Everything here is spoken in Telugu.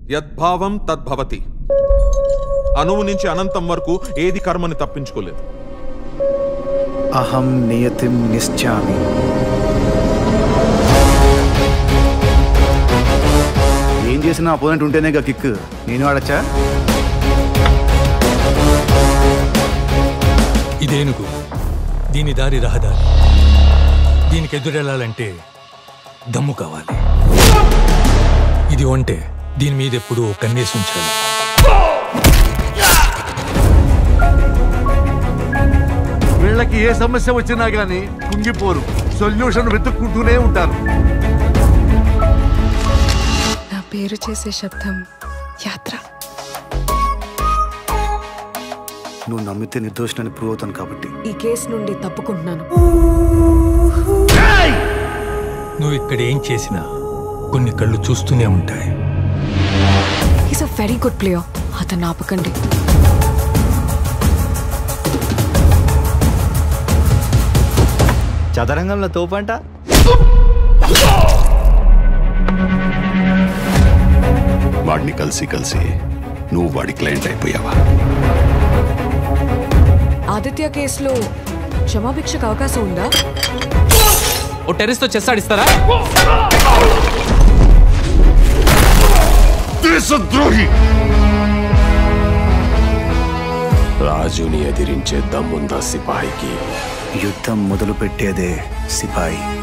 యద్భావం తద్భవతి. అణువు నుంచి అనంతం వరకు ఏది కర్మని తప్పించుకోలేదు. అహం నియతిం నిశ్చామి. ఏం చేసినా అపోనెంట్ ఉంటేనే కిక్. నేను ఆడచ్చా? ఇదేనుగు, దీని దారి రహదారి. దీనికి ఎదురెళ్ళాలంటే దమ్ము కావాలి. ఇది ఒంటే, దీని మీద ఎప్పుడు కన్నేసి ఉంచాలి. వీళ్ళకి ఏ సమస్య వచ్చినా గానీ కుంగిపోరు, సొల్యూషన్ వెతుక్కుంటూనే ఉంటారు. నా పేరు చేసే శబ్దం యాత్ర. నువ్వు నమ్మితే నిర్దోషిని ప్రూవ్ అవుతాను కాబట్టి ఈ కేసు నుండి తప్పుకుంటున్నాను. నువ్వు ఇక్కడ ఏం చేసినా కొన్ని కళ్ళు చూస్తూనే ఉంటాయి. He's a very good player. అతను ఆపకండి. చదరంగంలో తోపంట. వాడిని కలిసి కలిసి నువ్వు వాడి క్లయింట్ అయిపోయావా? ఆదిత్య కేసులో క్షమాభిక్షకు అవకాశం ఉందా? ఓ టెర్రరిస్ట్ తో చెస్ ఆడిస్తారా? దేశద్రోహి! రాజుని ఎదిరించే దమ్ముందా సిపాయికి? యుద్ధం మొదలు పెట్టేదే సిపాయి.